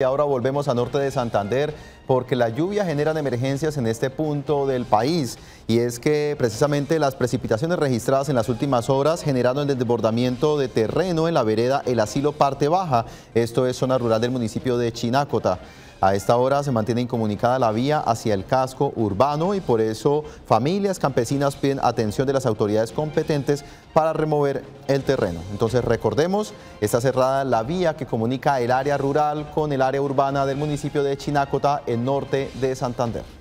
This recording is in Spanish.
Y ahora volvemos a norte de Santander porque la lluvia genera emergencias en este punto del país, y es que precisamente las precipitaciones registradas en las últimas horas generaron el desbordamiento de terreno en la vereda El Asilo Parte Baja, esto es zona rural del municipio de Chinácota. A esta hora se mantiene incomunicada la vía hacia el casco urbano y por eso familias campesinas piden atención de las autoridades competentes para remover el terreno. Entonces recordemos, está cerrada la vía que comunica el área rural con el área urbana del municipio de Chinácota, en norte de Santander.